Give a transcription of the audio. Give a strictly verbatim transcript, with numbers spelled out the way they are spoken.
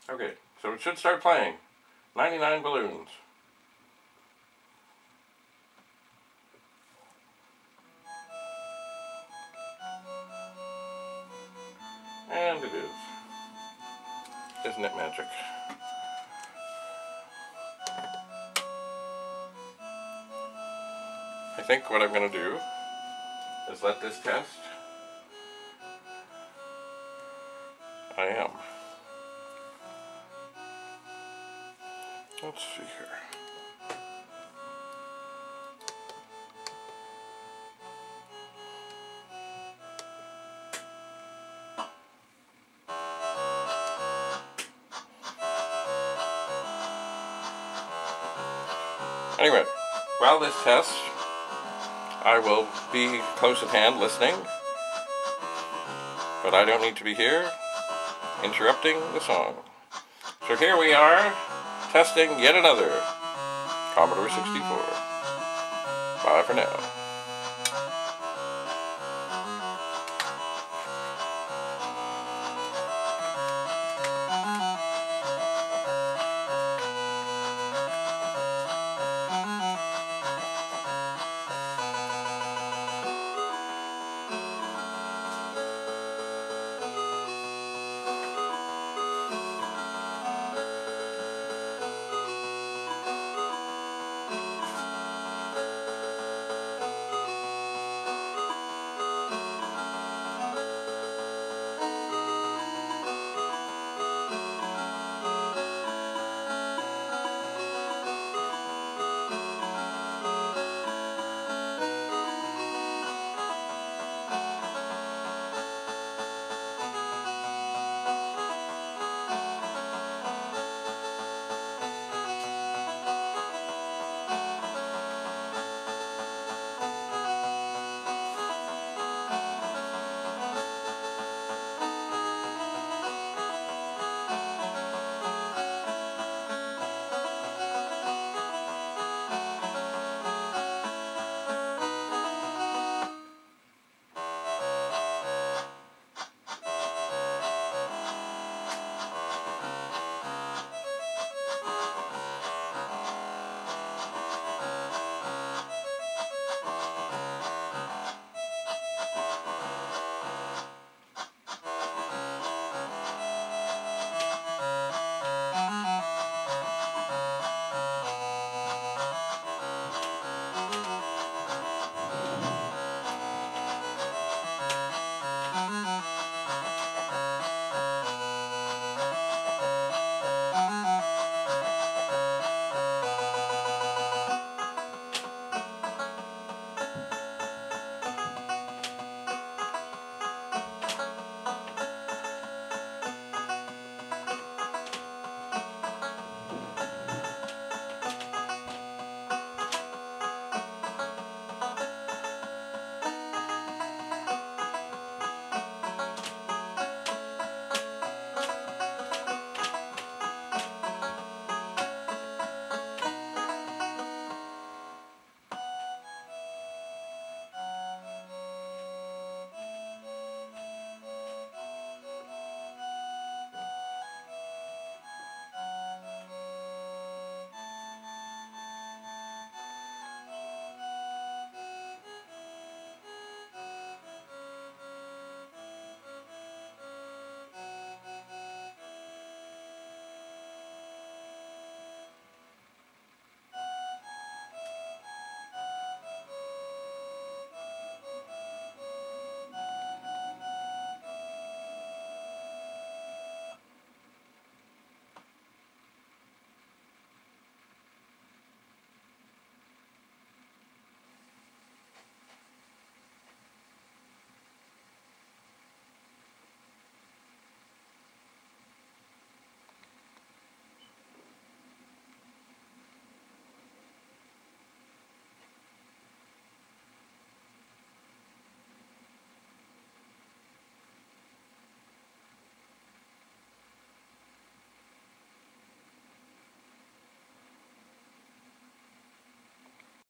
Okay, so it should start playing. ninety-nine balloons. And it is. Isn't it magic? I think what I'm going to do is let this test. I am. Let's see here. Anyway, while this tests, I will be close at hand listening, but I don't need to be here interrupting the song. So here we are, testing yet another Commodore sixty-four. Bye for now.